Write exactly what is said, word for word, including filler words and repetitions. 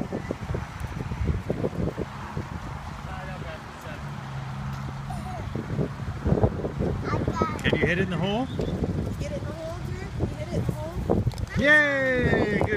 Can you hit it in the hole? Get it in the hole, Drew? You hit it in the hole? Yay!